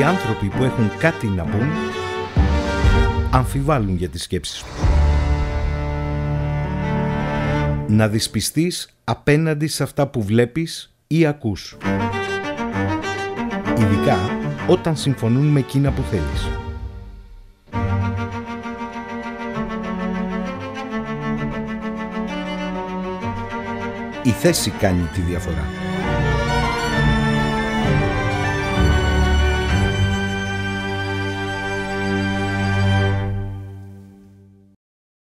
άνθρωποι που έχουν κάτι να πούν αμφιβάλλουν για τις σκέψεις τους. Να δυσπιστείς απέναντι σε αυτά που βλέπεις ή ακούς. Ειδικά όταν συμφωνούν με εκείνα που θέλεις. Η θέση κάνει τη διαφορά.